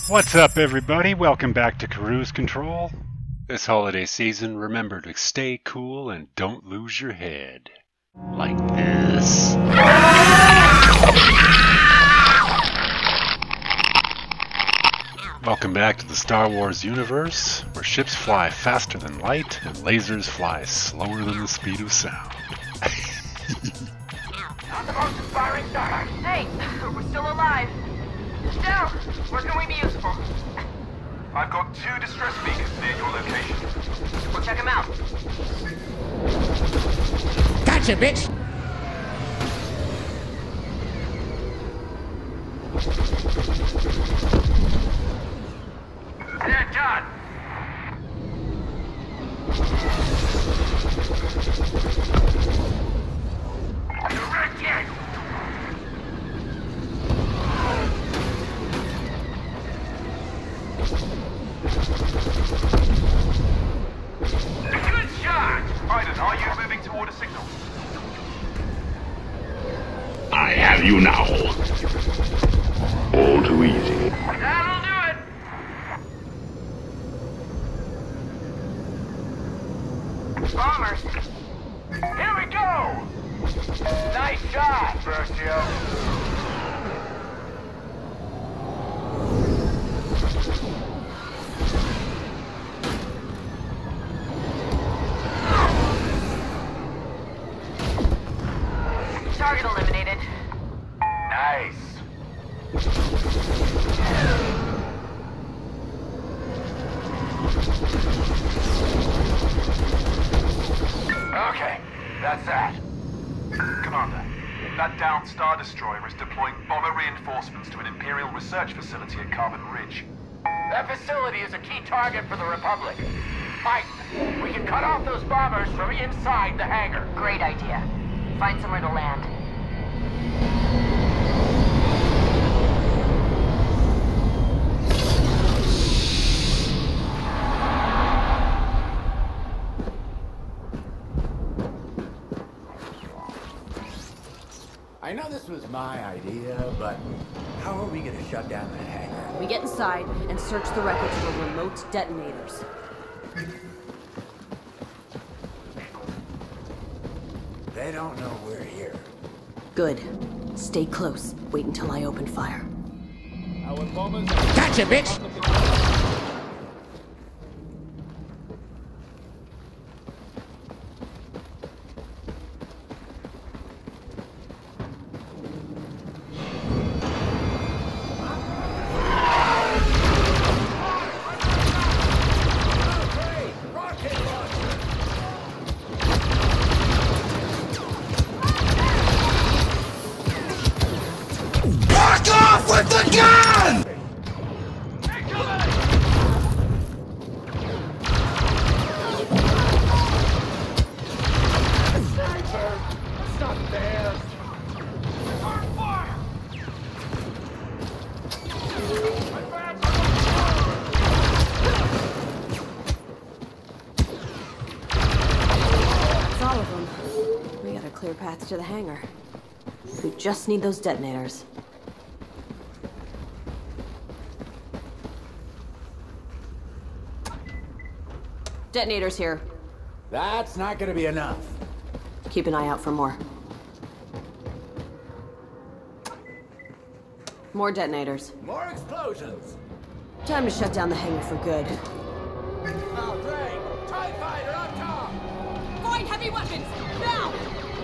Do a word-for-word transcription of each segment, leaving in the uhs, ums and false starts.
What's up, everybody? Welcome back to Cruise Control. This holiday season, remember to stay cool and don't lose your head. Like this. Welcome back to the Star Wars universe, where ships fly faster than light and lasers fly slower than the speed of sound. Not the most inspiring start. Hey, we're still alive. Now, where can we be useful? I've got two distress beacons near your location. We'll check them out. Gotcha, bitch! They're done. Directed! Good shot! Iden, are you moving toward a signal? I have you now. All too easy. That'll do it! Bombers! Here we go! Nice shot, Versio. Target eliminated. Nice. Okay, that's that. Commander, that downed Star Destroyer is deploying bomber reinforcements to an Imperial research facility at Carbon Ridge. That facility is a key target for the Republic. Mike, we can cut off those bombers from inside the hangar. Great idea. Find somewhere to land. I know this was my idea, but how are we gonna shut down that hangar? We get inside and search the wreckage for remote detonators. They don't know we're here. Good. Stay close. Wait until I open fire. Our bombers are... Gotcha, bitch! With the gun! Sniper! It's not theirs! On fire! That's all of them. We got a clear path to the hangar. We just need those detonators. Detonators here. That's not gonna be enough. Keep an eye out for more. More detonators. More explosions! Time to shut down the hangar for good. Oh, great! TIE fighter on top! Find heavy weapons! Now!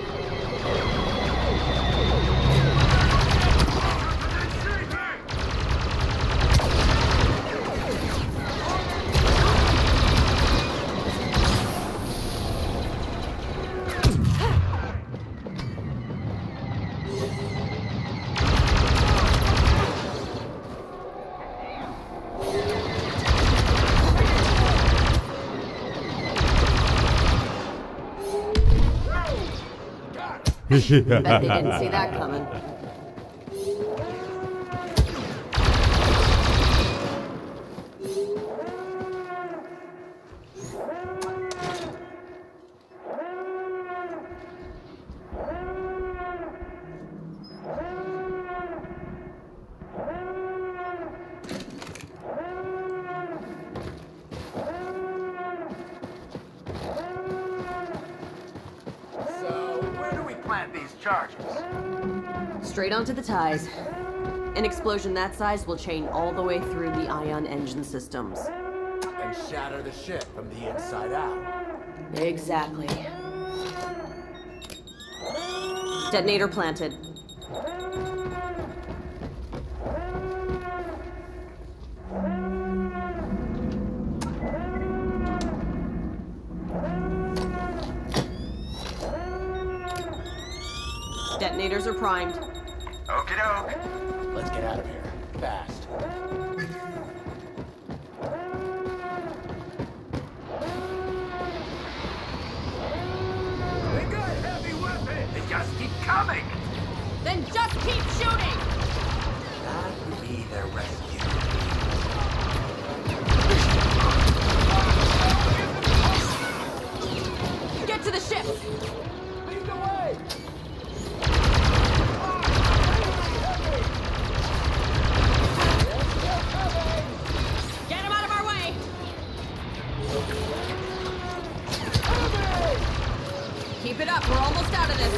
Bet they didn't see that coming. charges? Straight onto the ties. An explosion that size will chain all the way through the ion engine systems. And shatter the ship from the inside out. Exactly. Detonator planted. Detonators are primed. Okie doke. Let's get out of here. Fast. They got heavy weapons! They just keep coming! Then just keep shooting! That would be their rescue. Get to the ship! Lead the way! Get him out of our way! Keep it up, we're almost out of this.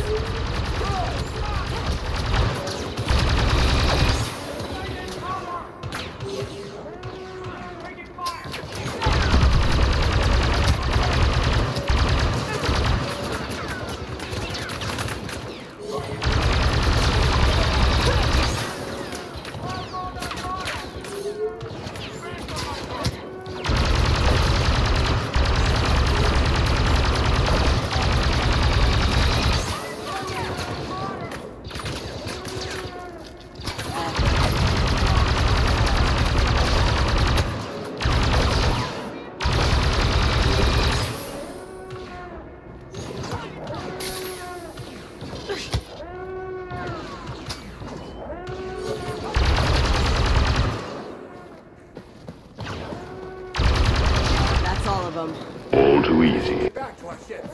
That's all of them. All too easy. Back to our ships.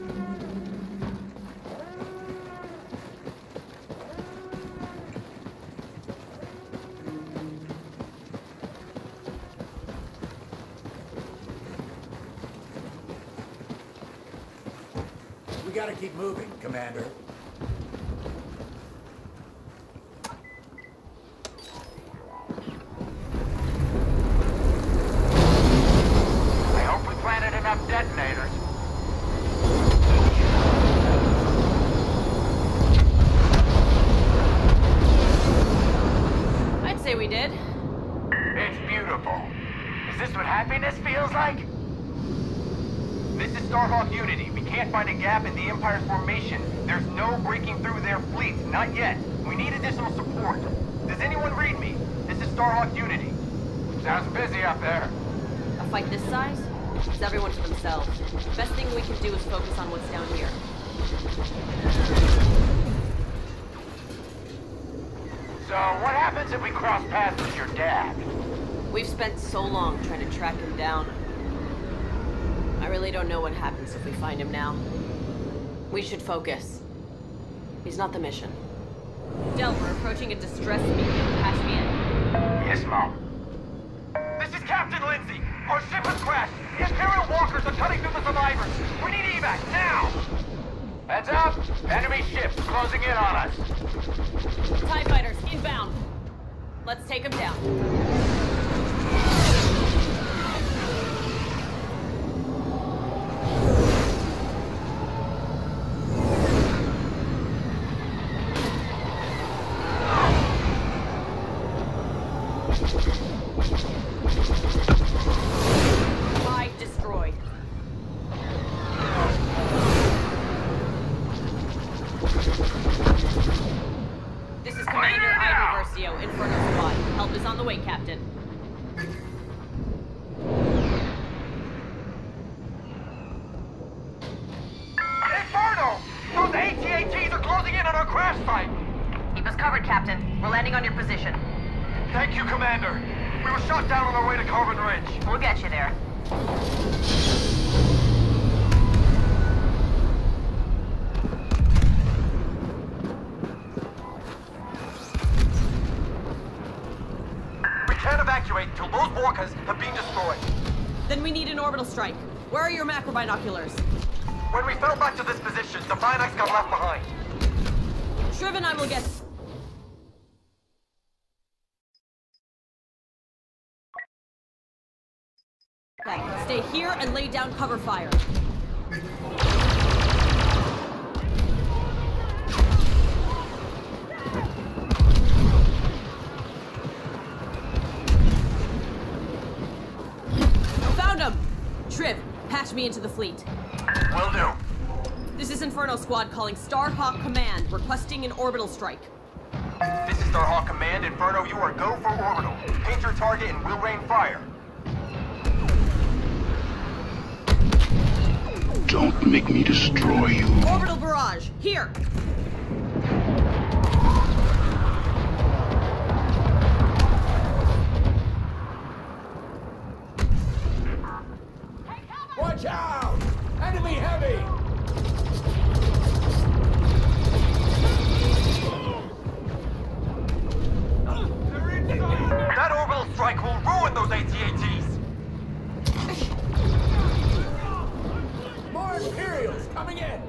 We gotta keep moving, Commander. I hope we planted enough detonators. I'd say we did. It's beautiful. Is this what happiness feels like? This is Starhawk Unity. We can't find a gap in the Empire's formation. There's no breaking through their fleet. Not yet. We need additional support. Does anyone read me? This is Starhawk Unity. Sounds busy up there. A fight this size? It's everyone for themselves. Best thing we can do is focus on what's down here. So, what happens if we cross paths with your dad? We've spent so long trying to track him down. I really don't know what happens if we find him now. We should focus. He's not the mission. Del, we're approaching a distress medium. Patch me in. Yes, Mom. This is Captain Lindsay. Our ship has crashed. Imperial walkers are cutting through the survivors. We need evac, now! Heads up! Enemy ships closing in on us. TIE fighters, inbound. Let's take him down. Five destroyed. This is Commander Ida Versio, Inferno Squad. Help is on the way, Captain. Inferno! Those A T A Ts are closing in on our crash site! Keep us covered, Captain. We're landing on your position. Thank you, Commander. We were shot down on our way to Carbon Ridge. We'll get you there. We can't evacuate until those walkers have been destroyed. Then we need an orbital strike. Where are your macro binoculars? When we fell back to this position, the Binax got left behind. Shriv and I will get... Okay, stay here and lay down cover fire. Found him! Triv, patch me into the fleet. Will do. This is Inferno Squad calling Starhawk Command, requesting an orbital strike. This is Starhawk Command. Inferno, you are go for orbital. Paint your target and we'll rain fire. Don't make me destroy you. Orbital barrage, here! Watch out! Enemy heavy! That orbital strike will ruin those A T A Ts. More Imperials coming in!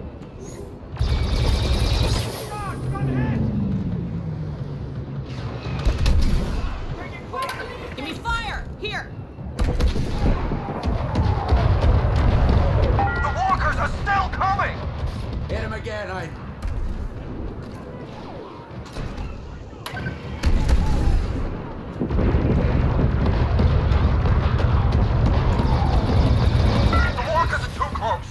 Give me fire! Here! The walkers are still coming! Hit him again, I... The walkers are too close.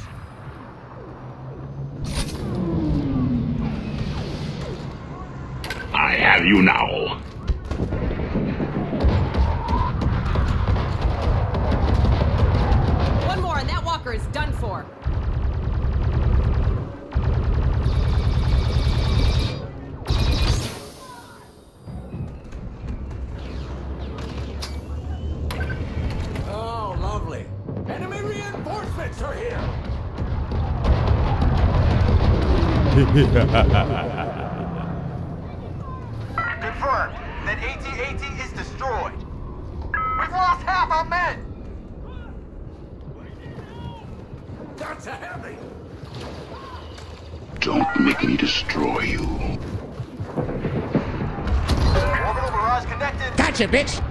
I have you now. One more and that walker is done for. Oh, lovely. Enemy reinforcements are here! Confirmed. That A T A T is destroyed. We've lost half our men! That's a heavy! Don't make me destroy you. Orbital barrage connected. Gotcha, bitch!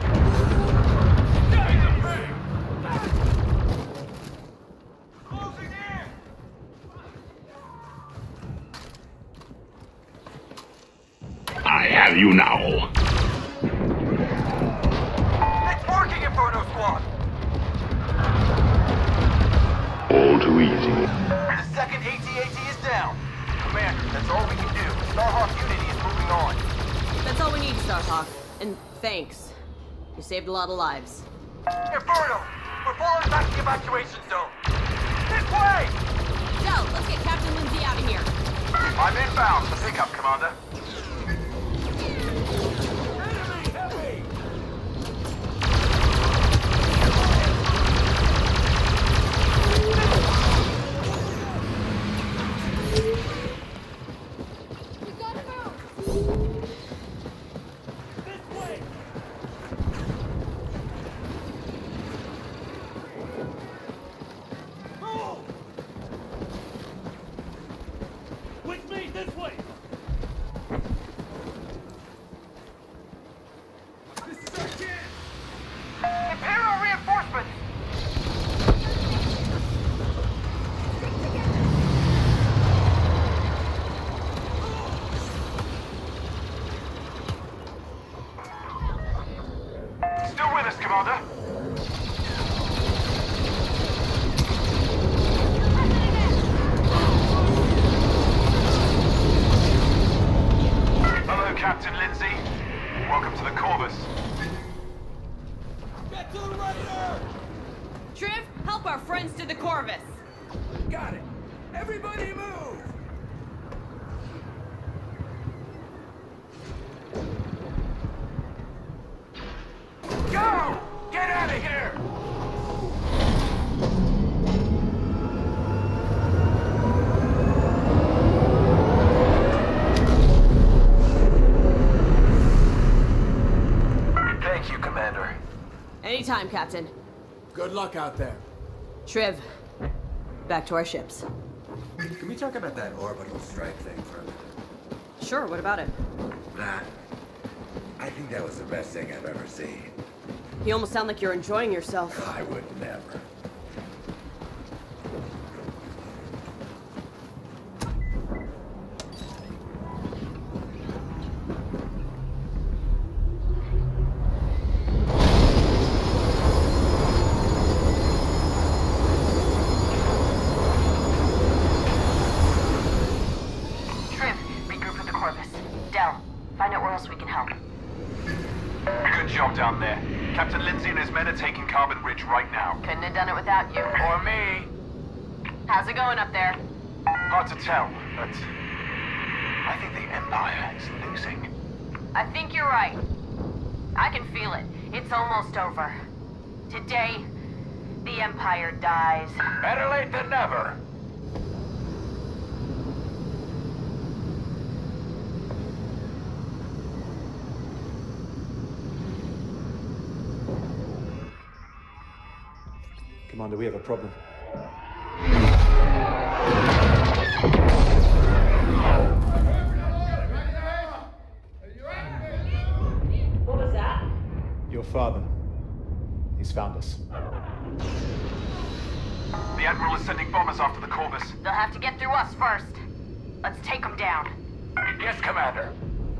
Closing in! I have you now. It's working, Inferno Squad! All too easy. The second A T A T is down. Commander, that's all we can do. Starhawk Unity is moving on. That's all we need, Starhawk. And thanks. You saved a lot of lives. Inferno! We're falling back to the evacuation zone! This way! Del, let's get Captain Lindsay out of here. I'm inbound for pickup, Commander. Enemy heavy! Imperial reinforcements! Still with us, Commander? Hello, Captain Lindsay. Welcome to the Corvus. Get to the raider! Triv, help our friends to the Corvus. Got it! Everybody move! Go! Get out of here! Thank you, Commander. Anytime, Captain. Good luck out there. Triv, back to our ships. Can we talk about that orbital strike thing for a minute? Sure, what about it? Nah. I think that was the best thing I've ever seen. You almost sound like you're enjoying yourself. I would never. Trim, regroup with the Corvus. Del, find out where else we can help. Good job down there. Captain Lindsay and his men are taking Carbon Ridge right now. Couldn't have done it without you. Or me. How's it going up there? Hard to tell, but I think the Empire is losing. I think you're right. I can feel it. It's almost over. Today, the Empire dies. Better late than never. Commander, we have a problem. What was that? Your father. He's found us. The Admiral is sending bombers after the Corvus. They'll have to get through us first. Let's take them down. Yes, Commander.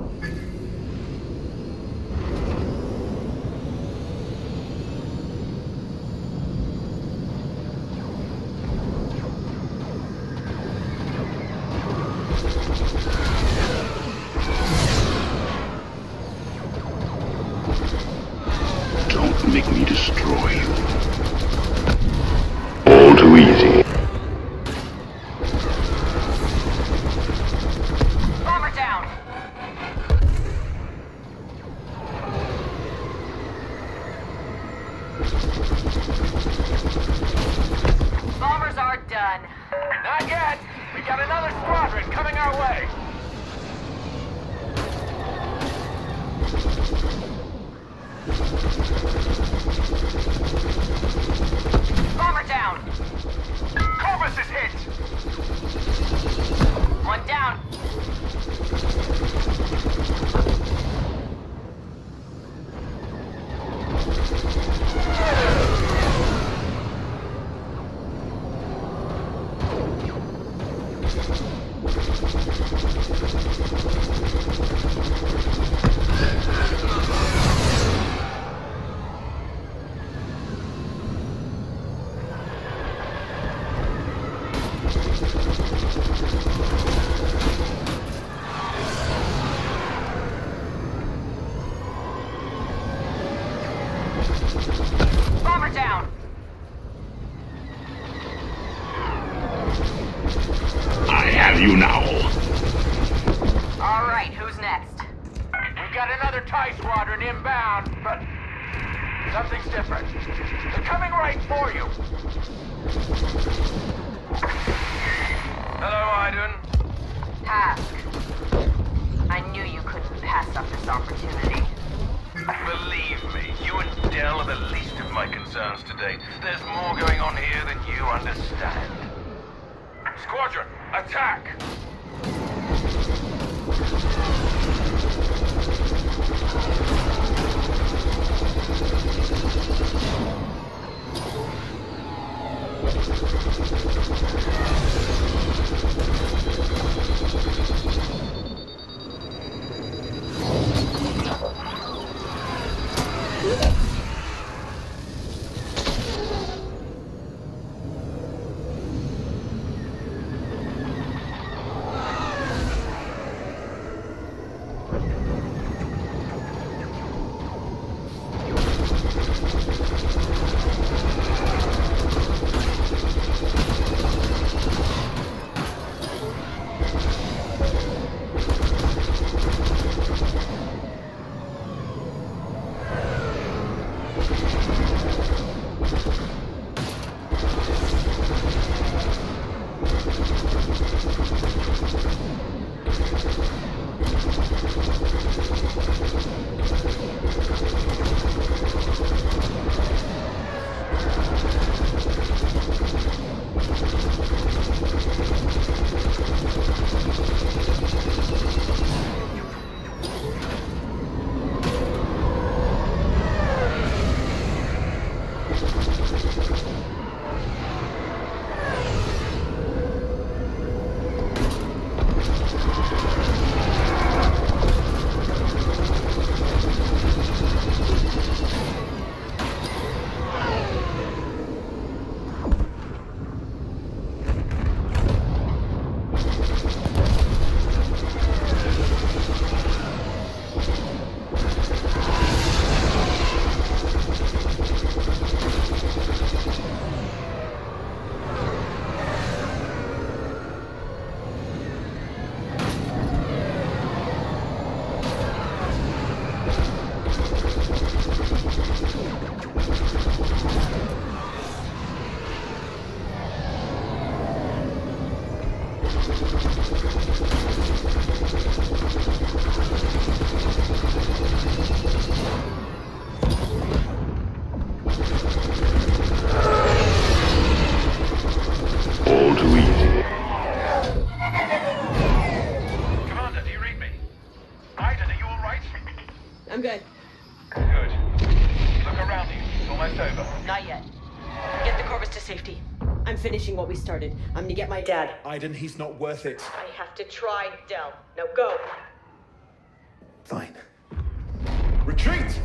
Don't make me destroy you. All too easy. Bomber down! Bombers are done. Not yet. We got another squadron coming our way. Bomber down! Corvus is hit. One down. Bomber down! I have you now. All right, who's next? We've got another TIE squadron inbound, but something's different. They're coming right for you. Hello, Iden. Task. I knew you couldn't pass up this opportunity. Believe me, you and Del are the least of my concerns today. There's more going on here than you understand. Squadron, attack! Almost over. Not yet. Get the Corvus to safety. I'm finishing what we started. I'm gonna get my dad. Aiden, he's not worth it. I have to try, Del. Now go. Fine. Retreat!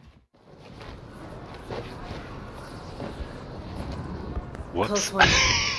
Whoops. Close one.